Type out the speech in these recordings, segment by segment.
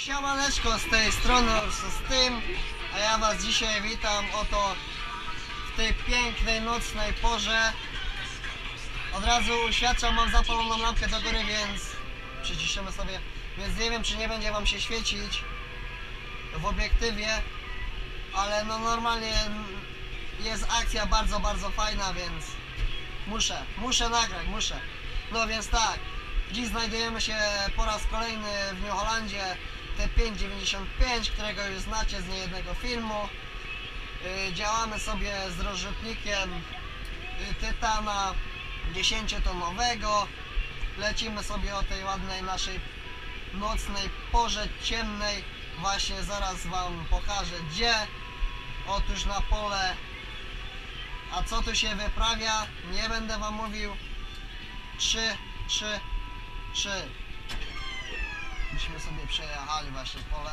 Siemaneczko, z tej strony z tym, a ja was dzisiaj witam oto w tej pięknej nocnej porze. Od razu uświadczam, mam zapaloną lampkę do góry, więc przyciszymy sobie, więc nie wiem, czy nie będzie wam się świecić w obiektywie, ale no normalnie jest akcja bardzo fajna, więc muszę nagrać. No więc tak, dziś znajdujemy się po raz kolejny w New Hollandzie T595, którego już znacie z niejednego filmu. Działamy sobie z rozrzutnikiem Tytana 10-tonowego. Lecimy sobie o tej ładnej naszej nocnej porze ciemnej. Właśnie zaraz wam pokażę gdzie. Otóż na pole. A co tu się wyprawia? Nie będę wam mówił. 3. Myśmy sobie przejechali właśnie pole.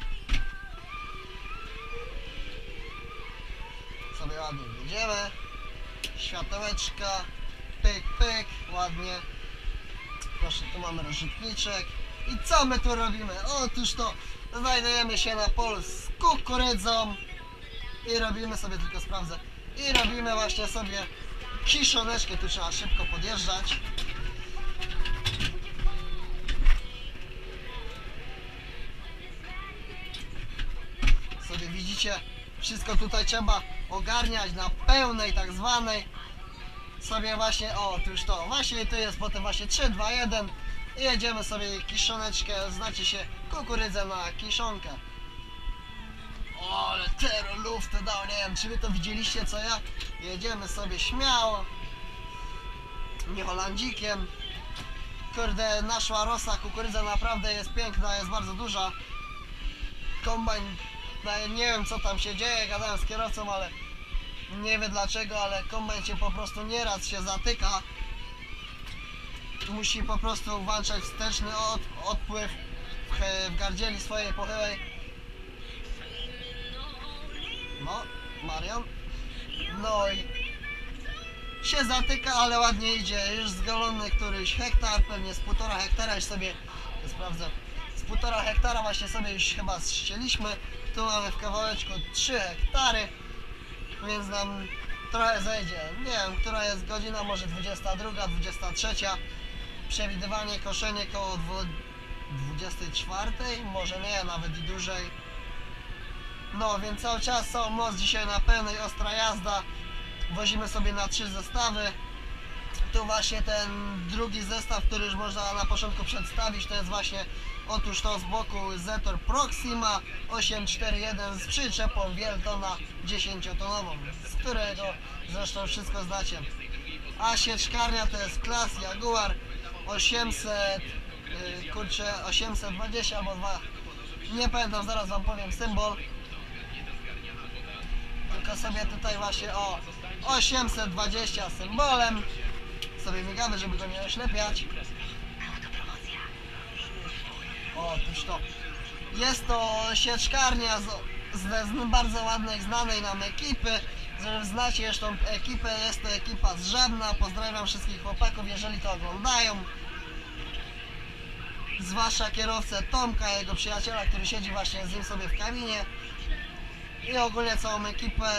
Sobie ładnie jedziemy. Światełeczka. Pyk, ładnie. Proszę, tu mamy rozrzutniczek. I co my tu robimy? Otóż to znajdujemy się na polu z kukurydzą. I robimy sobie, tylko sprawdzę. I robimy właśnie sobie kiszoneczkę. Tu trzeba szybko podjeżdżać. Sobie widzicie, wszystko tutaj trzeba ogarniać na pełnej tak zwanej. Sobie właśnie, otóż to, właśnie tu jest potem właśnie 3, 2, 1 i jedziemy sobie kiszoneczkę, znacie się, kukurydzę na kiszonkę. O, ale teraz luftę dał, nie wiem, czy wy to widzieliście co ja? Jedziemy sobie śmiało, nie Holandzikiem. Kurde, naszła rosa, kukurydza naprawdę jest piękna, jest bardzo duża. Kombajn, nie wiem co tam się dzieje, gadałem z kierowcą, ale nie wiem dlaczego, ale kombajn się po prostu nieraz się zatyka. Musi po prostu włączać wsteczny odpływ w gardzieli swojej pochyłej. No, Marian. No i się zatyka, ale ładnie idzie. Już zgolony któryś hektar, pewnie z 1,5 hektara już sobie, sprawdzę, z 1,5 hektara właśnie sobie już chyba zścieliśmy. Tu mamy w kawałeczku 3 hektary, więc nam trochę zejdzie. Nie wiem, która jest godzina, może 22, 23. Przewidywanie koszenie koło 24, może nie, nawet i dłużej. No, więc cały czas całą noc dzisiaj na pełnej, ostra jazda. Wozimy sobie na 3 zestawy. Tu właśnie ten drugi zestaw, który już można na początku przedstawić, to jest właśnie, otóż to z boku Zetor Proxima 841 z przyczepą Wieltona 10-tonową, z którego zresztą wszystko znacie. A sieczkarnia to jest klas Jaguar 800, 820 albo 2, nie pamiętam, zaraz wam powiem symbol. Tylko sobie tutaj właśnie 820 symbolem sobie migamy, żeby go nie oślepiać. Otóż to jest to sieczkarnia z bardzo ładnej, znanej nam ekipy. Żeby znacie już tą ekipę, jest to ekipa z Żabna. Pozdrawiam wszystkich chłopaków, jeżeli to oglądają. Zwłaszcza kierowcę Tomka, jego przyjaciela, który siedzi właśnie z nim sobie w kabinie. I ogólnie całą ekipę.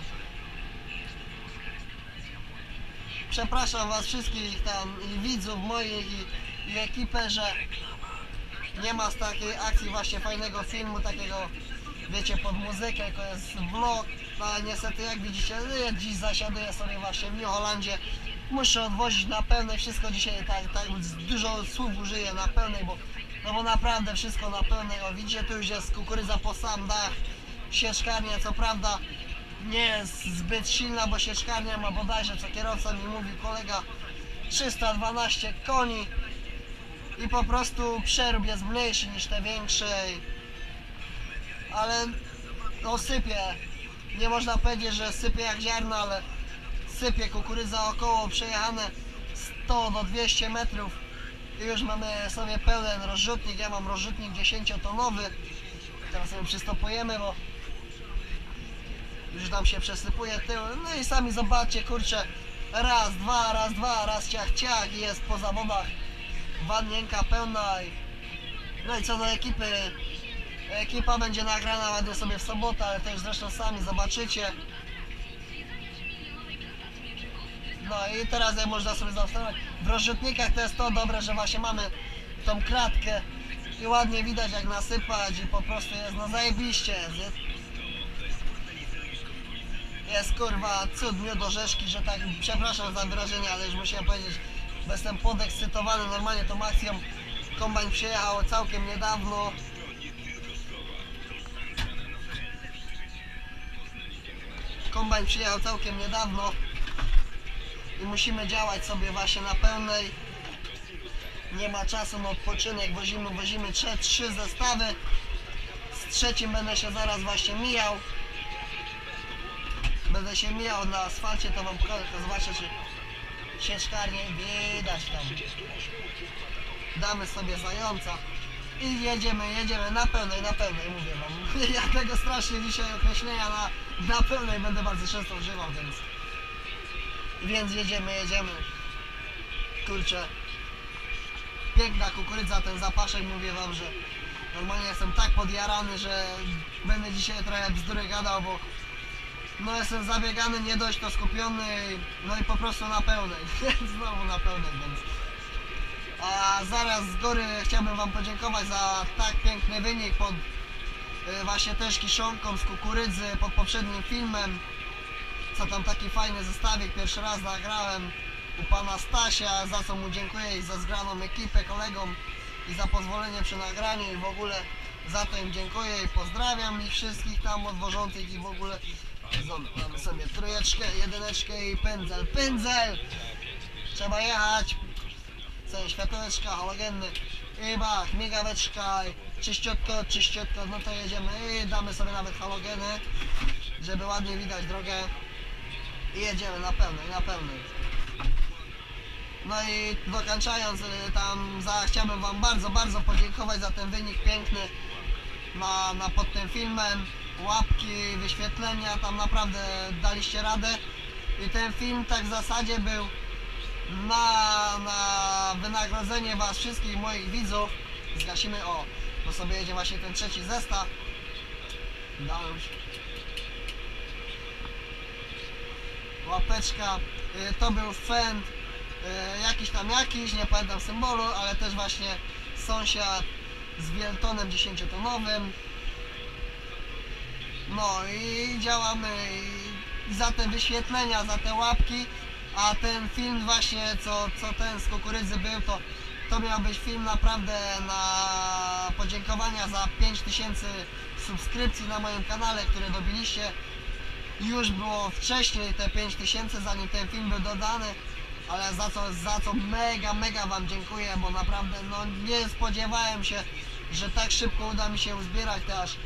Przepraszam was wszystkich tam i widzów moich i ekipę, że nie ma z takiej akcji właśnie fajnego filmu, takiego wiecie, pod muzykę, to jest vlog, ale niestety jak widzicie, dziś zasiaduję sobie właśnie w New Hollandzie. Muszę odwozić na pełnej, wszystko dzisiaj tak dużo słów użyję na pełnej, bo naprawdę wszystko na pełnej. O, widzicie, tu już jest kukurydza po sam dach. Sieczkarnia co prawda nie jest zbyt silna, bo sieczkarnia ma bodajże, co kierowca mi mówił, kolega, 312 koni i po prostu przerób jest mniejszy niż te większe, ale no sypie, nie można powiedzieć, że sypie jak ziarno, ale sypie kukurydza około przejechane 100 do 200 metrów i już mamy sobie pełen rozrzutnik. Ja mam rozrzutnik 10-tonowy. Teraz sobie przystopujemy, bo już nam się przesypuje tył. No i sami zobaczcie, kurczę, raz, dwa, raz ciach i jest po zawodach wannienka pełna. No i co do ekipy, Ekipa będzie nagrana ładnie sobie w sobotę, ale też zresztą sami zobaczycie. No i teraz jak można sobie zaobserwować, w rozrzutnikach to jest to dobre, że właśnie mamy tą kratkę i ładnie widać jak nasypać i po prostu jest no zajebiście jest kurwa cud miód orzeszki, że tak, przepraszam za wyrażenie, ale już musiałem powiedzieć, bo jestem podekscytowany normalnie tą akcją. Kombajn przyjechał całkiem niedawno. Kombajn przyjechał całkiem niedawno i musimy działać sobie właśnie na pełnej. Nie ma czasu na odpoczynek, wozimy trzy zestawy. Z trzecim będę się zaraz właśnie mijał. Będę się mijał na asfalcie, to wam pokażę, to zobaczę czy sieczkarnię widać tam. Damy sobie zająca i jedziemy na pełnej, mówię wam. Ja tego strasznie dzisiaj określenia na pełnej będę bardzo często używał, więc jedziemy. Kurczę, piękna kukurydza, ten zapaszek, mówię wam, że normalnie jestem tak podjarany, że będę dzisiaj trochę bzdury gadał, bo no jestem zabiegany, nie dość to skupiony, no i po prostu na pełnej, znowu na pełnej, więc a zaraz z góry chciałbym wam podziękować za tak piękny wynik pod właśnie też kiszonką z kukurydzy, pod poprzednim filmem, co tam taki fajny zestawik pierwszy raz nagrałem u pana Stasia, za co mu dziękuję i za zgraną ekipę, kolegom i za pozwolenie przy nagraniu i w ogóle za to im dziękuję i pozdrawiam ich wszystkich tam odwożących i w ogóle. Mamy sobie trójeczkę, jedyneczkę i pędzel, trzeba jechać, sobie światełeczka, halogenny i bach, migaweczka, czyściutko, no to jedziemy i damy sobie nawet halogeny, żeby ładnie widać drogę i jedziemy na pełnej. No i dokończając tam, chciałbym wam bardzo podziękować za ten wynik piękny pod tym filmem. Łapki, wyświetlenia, tam naprawdę daliście radę i ten film tak w zasadzie był na wynagrodzenie was wszystkich moich widzów. Zgasimy, bo sobie jedzie właśnie ten trzeci zestaw. Łapeczka, to był Fend, jakiś, nie pamiętam symbolu, ale też właśnie sąsiad z Wieltonem 10-tonowym. No i działamy za te wyświetlenia, za te łapki, a ten film właśnie, co ten z kukurydzy był, to miał być film naprawdę na podziękowania za 5000 subskrypcji na moim kanale, które dobiliście. Już było wcześniej te 5000, zanim ten film był dodany, ale za co mega wam dziękuję, bo naprawdę no nie spodziewałem się, że tak szybko uda mi się uzbierać, to aż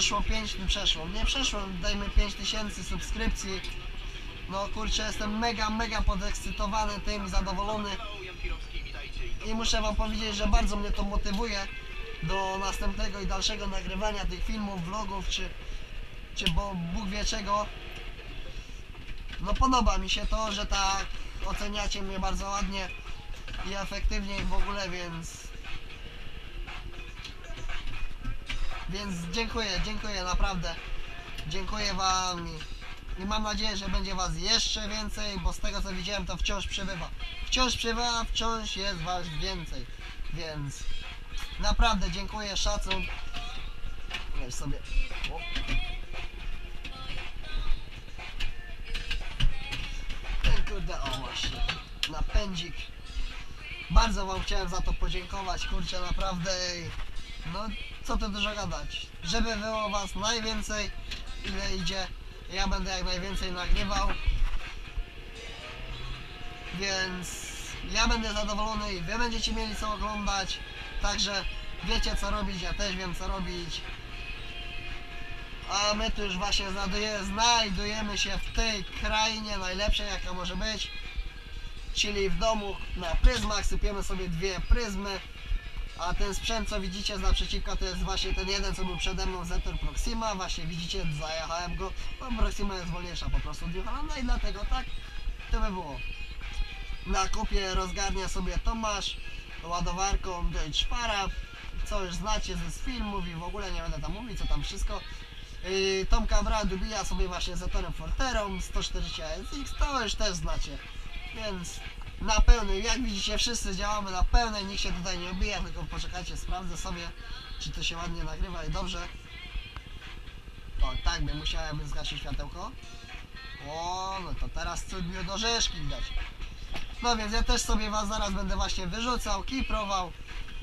dajmy 5000 subskrypcji. No kurczę, jestem mega podekscytowany tym, zadowolony i muszę wam powiedzieć, że bardzo mnie to motywuje do następnego i dalszego nagrywania tych filmów, vlogów czy bo Bóg wie czego. No podoba mi się to, że tak oceniacie mnie bardzo ładnie i efektywnie i w ogóle, więc dziękuję naprawdę, dziękuję wam i mam nadzieję, że będzie was jeszcze więcej, bo z tego co widziałem to wciąż przybywa, wciąż jest was więcej, więc naprawdę dziękuję, szacun. Weź sobie ten kurde, właśnie napędzik. Bardzo wam chciałem za to podziękować, kurczę, naprawdę. No co tu dużo gadać, żeby było was najwięcej, ile idzie, ja będę jak najwięcej nagrywał, więc ja będę zadowolony i wy będziecie mieli co oglądać, także wiecie co robić, ja też wiem co robić, a my tu już właśnie znajdujemy się w tej krainie najlepszej jaka może być, czyli w domu na pryzmach, sypiemy sobie 2 pryzmy. A ten sprzęt co widzicie z naprzeciwka to jest właśnie ten jeden co był przede mną, Zetor Proxima, właśnie widzicie, zajechałem go, bo Proxima jest wolniejsza po prostu od New Hollanda i dlatego tak to by było. Na kupie rozgarnia sobie Tomasz ładowarką Deutschfara, co już znacie z filmów i w ogóle nie będę tam mówić, co tam wszystko. Tomka Bradu bija sobie właśnie z Atorem Forterą 140 ASX, to już też znacie. Więc na pełnej, jak widzicie, wszyscy działamy na pełnej, nikt się tutaj nie obija, tylko poczekajcie, sprawdzę sobie, czy to się ładnie nagrywa i dobrze. O, tak by musiałem zgasić światełko. O, no to teraz cudnie do rzeszki widać. No więc ja też sobie was zaraz będę właśnie wyrzucał, kiprował.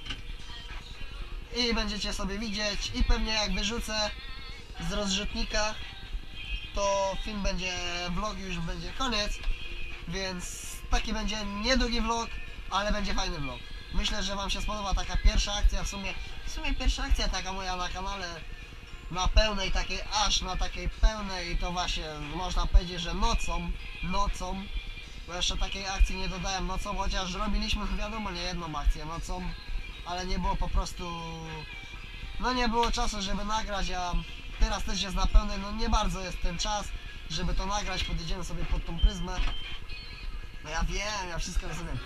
I będziecie sobie widzieć i pewnie jak wyrzucę z rozrzutnika, to film będzie, vlog już będzie koniec. Więc taki będzie niedługi vlog, ale będzie fajny vlog. Myślę, że wam się spodoba taka pierwsza akcja, w sumie pierwsza akcja taka moja na kanale. Na pełnej takiej, aż na takiej pełnej, to właśnie można powiedzieć, że nocą, bo jeszcze takiej akcji nie dodałem nocą, chociaż robiliśmy wiadomo nie jedną akcję nocą, ale nie było po prostu, no nie było czasu, żeby nagrać, a teraz też jest na pełnej, no nie bardzo jest ten czas, żeby to nagrać, podjedziemy sobie pod tą pryzmę, no ja wiem, ja wszystko rozumiem.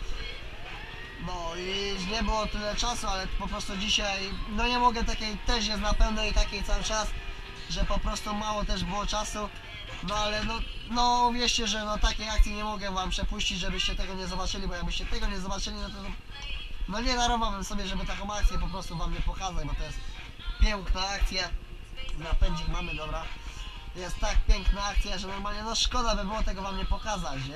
No i nie było tyle czasu, ale po prostu dzisiaj, no nie mogę takiej, też jest na pełnej takiej cały czas, że po prostu mało też było czasu, no ale no wierzcie, że no takiej akcji nie mogę wam przepuścić, żebyście tego nie zobaczyli, bo jakbyście tego nie zobaczyli, no to no nie darowałbym sobie, żeby taką akcję po prostu wam nie pokazać, bo to jest piękna akcja, napędzik mamy, dobra, jest tak piękna akcja, że normalnie no szkoda by było tego wam nie pokazać, nie?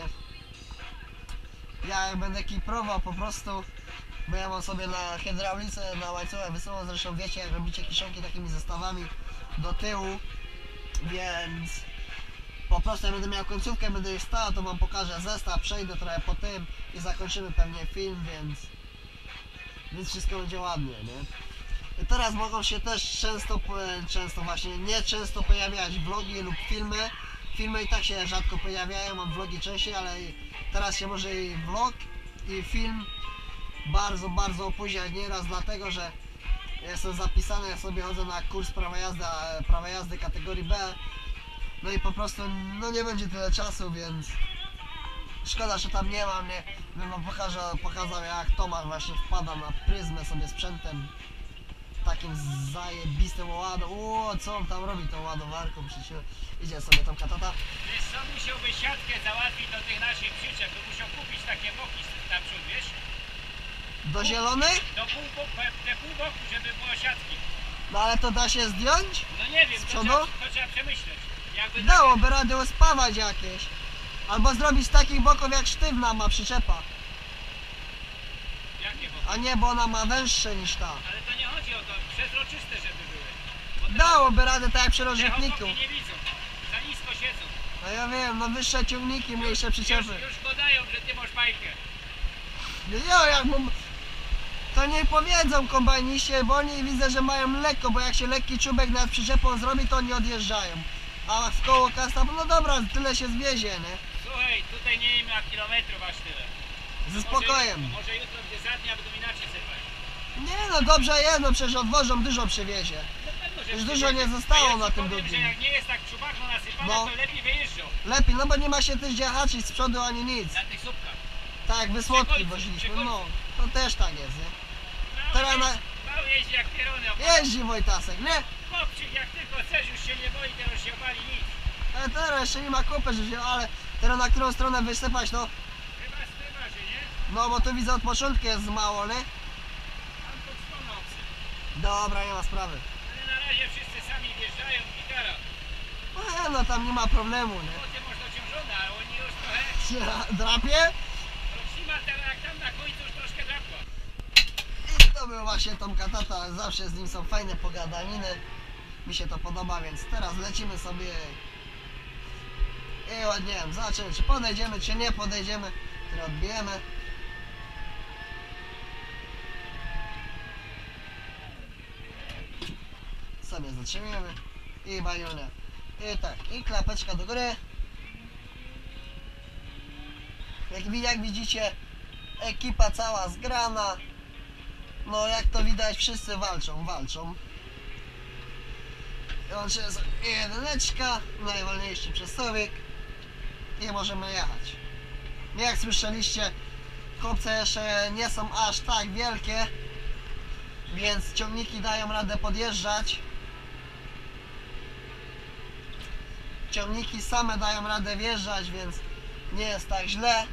Ja jak będę kiprował po prostu, bo ja mam sobie na hydraulice, na łańcuchach wysuwam, zresztą wiecie jak robicie kiszonki takimi zestawami do tyłu, więc po prostu jak będę miał końcówkę, będę już stał, to wam pokażę zestaw, przejdę trochę po tym i zakończymy pewnie film, więc wszystko będzie ładnie, nie? I teraz mogą się też często właśnie, nie często pojawiać vlogi lub filmy. Filmy i tak się rzadko pojawiają, mam vlogi częściej, ale teraz się może i vlog i film bardzo opóźniać nieraz, dlatego że jestem zapisany, ja sobie chodzę na kurs prawa jazdy kategorii B, no i po prostu no nie będzie tyle czasu, więc szkoda, że tam nie mam, nie bym wam pokazał jak Tomasz właśnie wpada na pryzmę sobie sprzętem takim zajebistym co on tam robi tą ładowarką, przecież idzie sobie tam katata. Wiesz co, musiałby siatkę załatwić do tych naszych przyczep, by musiał kupić takie boki naprzód, wiesz? Do zielonych? Te pół boku, żeby było siatki. No ale to da się zdjąć? No nie wiem, Z to przodu? trzeba przemyśleć. Jakby Dałoby radę uspawać jakieś. Albo zrobić z takich boków jak sztywna ma przyczepa. Jakie boki? A nie, bo ona ma węższe niż ta. Ale to nie chodzi o to, przezroczyste żeby były. Bo te Dałoby radę tak jak przy te rozrzutniku. boki nie widzą, za nisko siedzą. No ja wiem, no wyższe ciągniki, mniejsze przyczepy. Już podają, że ty masz bajkę. Ja jak mam... To nie powiedzą kombajniście, bo oni widzę, że mają lekko, bo jak się lekki czubek nad przyczepą zrobi, to oni odjeżdżają. A w koło kasta, no dobra, tyle się zwiezie, nie? Słuchaj, tutaj nie ma kilometrów aż tyle. Ze spokojem. Może jutro gdzie zadnia będą inaczej sypać. Nie no, dobrze jest, no przecież odwożą, dużo przywiezie. No pewno, że Już przywiezie. dużo nie zostało A ja na ci tym powiem, drugim. że jak nie jest tak czubachno nasypane, No. to lepiej wyjeżdżą Lepiej, no bo nie ma się też gdzie haczyć z przodu ani nic. na tych słupkach. Tak, wysłodki Przy woziliśmy, końcu. no. To też tak jest, nie? No, Teraz na... Mało jeździ jak pierony. Jeździ Wojtasek, nie? Chłopczyk jak tylko chcesz, już się nie boi, teraz się bali nic. Ale teraz jeszcze nie ma kupy, że się, ale teraz na którą stronę wysypać, to... Chyba styma się, nie? No bo tu widzę od początku jest mało, nie? Tam pod stronę obcy. Dobra, nie ma sprawy. Ale na razie wszyscy sami wjeżdżają, gitara. No tam nie ma problemu, nie? Potem masz dociążone, a oni już trochę... Drapie? Proxima teraz jak tam na końcu już troszkę drapła. I to był właśnie Tomka tata, zawsze z nim są fajne pogadaniny. Mi się to podoba, więc teraz lecimy sobie i ładnie wiem, zobaczymy czy podejdziemy, czy nie podejdziemy. Teraz odbijemy. Sobie zatrzymujemy i baniunia. I tak, i klapeczka do góry. Jak widzicie, ekipa cała zgrana. No jak to widać, wszyscy walczą. Łącznie jest jedyneczka, najwolniejszy przesuwik i możemy jechać. Jak słyszeliście, chłopce jeszcze nie są aż tak wielkie, więc ciągniki dają radę podjeżdżać. Ciągniki same dają radę wjeżdżać, więc nie jest tak źle.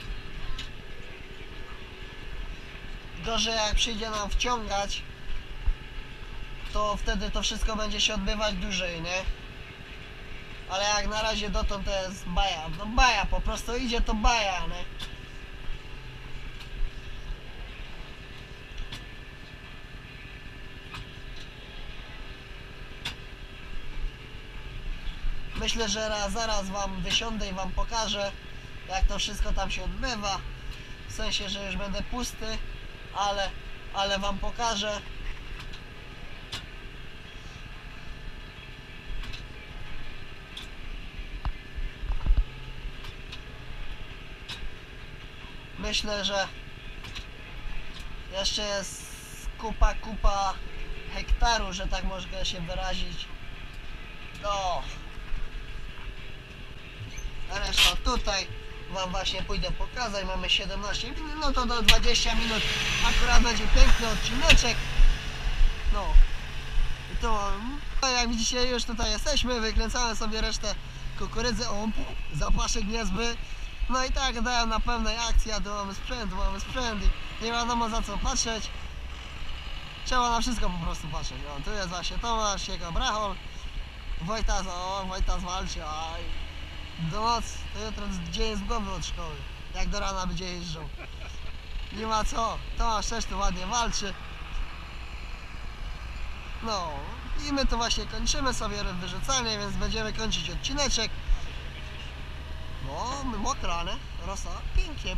Gorzej jak przyjdzie nam wciągać, to wtedy to wszystko będzie się odbywać dłużej, nie? Ale jak na razie dotąd to jest baja. No baja, po prostu idzie to baja, nie? Myślę, że zaraz wam wysiądę i wam pokażę, jak to wszystko tam się odbywa. W sensie, że już będę pusty, ale wam pokażę. Myślę, że jeszcze jest kupa hektaru, że tak mogę się wyrazić. No. A reszta tutaj wam właśnie pójdę pokazać. Mamy 17 minut, no to do 20 minut akurat będzie piękny odcineczek. No. I to jak widzicie, już tutaj jesteśmy, wykręcamy sobie resztę kukurydzy. O, zapaszek niezły. No i tak dają na pełnej akcji, a tu mamy sprzęt i nie wiadomo za co patrzeć. Trzeba na wszystko po prostu patrzeć. O, tu jest właśnie Tomasz, jego brachol. Wojtas walczy, a do nocy, to jutro dzień z głowy od szkoły, jak do rana będzie jeżdżą. Nie ma co, Tomasz też tu ładnie walczy. No i my to właśnie kończymy sobie wyrzucanie, więc będziemy kończyć odcineczek. No, mokra, nie? Rosa, pięknie.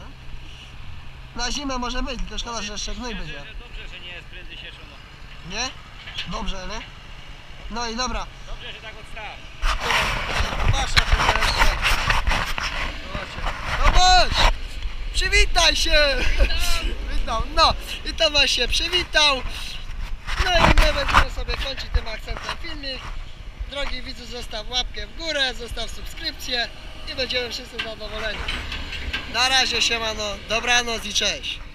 Na zimę może być, tylko szkoda, że jeszcze gnój będzie. Dobrze, że nie jest prędzej się szumo. Nie? Dobrze, nie? No i dobra. Dobrze, że tak odstaw. Wasza Tomasz! Przywitaj się! Witam. No i Tomasz się przywitał. No i my będziemy sobie kończyć tym akcentem filmik. Drogi widzu, zostaw łapkę w górę, zostaw subskrypcję i będziemy wszyscy zadowoleni. Na razie, siemano, dobranoc i cześć.